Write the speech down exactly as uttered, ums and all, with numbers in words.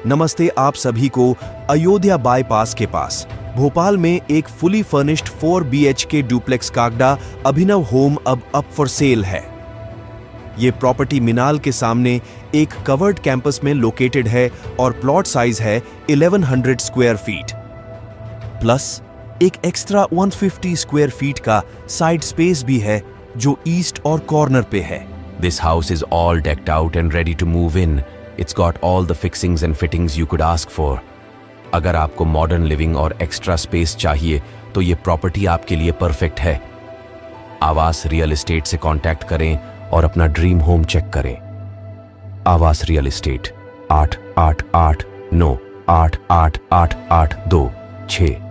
नमस्ते आप सभी को। अयोध्या बाईपास के पास भोपाल में एक fully furnished four B H K duplex कागड़ा अभिनव होम अब अप फॉर सेल है। ये प्रॉपर्टी मिनाल के सामने एक कवर्ड कैंपस में लोकेटेड है और प्लॉट साइज है eleven hundred square feet plus एक extra one fifty square feet का साइड स्पेस भी है जो ईस्ट और कॉर्नर पे है। This house is all decked out and ready to move in. It's got all the fixings and fittings you could ask for. अगर आपको modern living और एक्स्ट्रा स्पेस चाहिए तो ये प्रॉपर्टी आपके लिए परफेक्ट है। आवास रियल एस्टेट से कांटेक्ट करें और अपना ड्रीम होम चेक करें। आवास रियल एस्टेट आठ आठ आठ नौ आठ आठ आठ आठ दो छः।